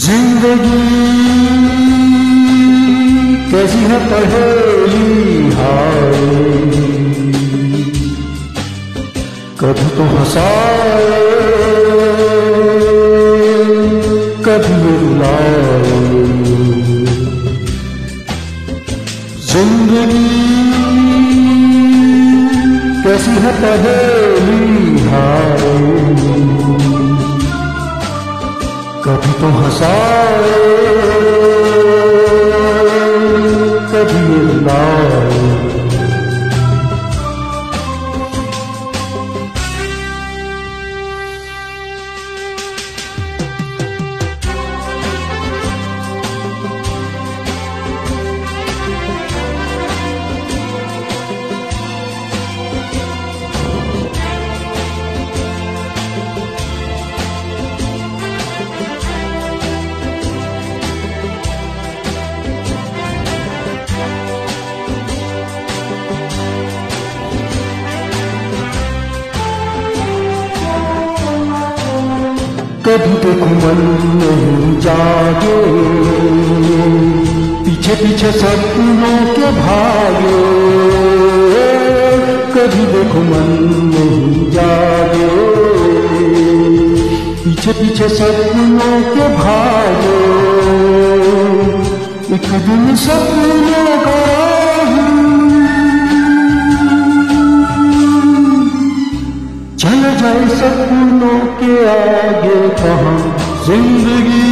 जिंदगी कैसी है पहेली हाय, कभी तो हंसाए कभी रुलाए। जिंदगी कैसी है पहेली हाय, कभी तो हंसाए कभी रुलाए। कभी देखो मन नहीं जागे, पीछे पीछे सपनों के भागे। कभी देखो मन नहीं जागे, पीछे पीछे सपनों के भागे। एक दिन सपनों का चल जाए सपनों के आगे कहाँ। जिंदगी